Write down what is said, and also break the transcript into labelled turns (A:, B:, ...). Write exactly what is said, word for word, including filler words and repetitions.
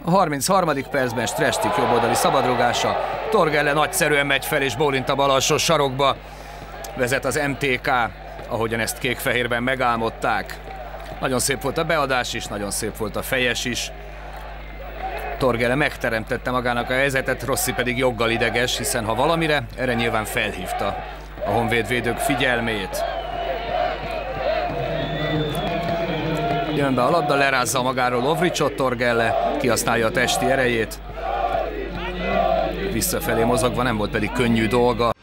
A: A harmincharmadik percben Strestik jobboldali szabadrugása. Torgelle nagyszerűen megy fel és bólint a bal alsó sarokba. Vezet az em té ká, ahogyan ezt kék-fehérben megálmodták. Nagyon szép volt a beadás is, nagyon szép volt a fejes is. Torgelle megteremtette magának a helyzetet, Rossi pedig joggal ideges, hiszen ha valamire, erre nyilván felhívta a honvéd védők figyelmét. Jön be a labda, lerázza magáról Lovricsot Torgelle, kihasználja a testi erejét. Visszafelé mozogva, nem volt pedig könnyű dolga.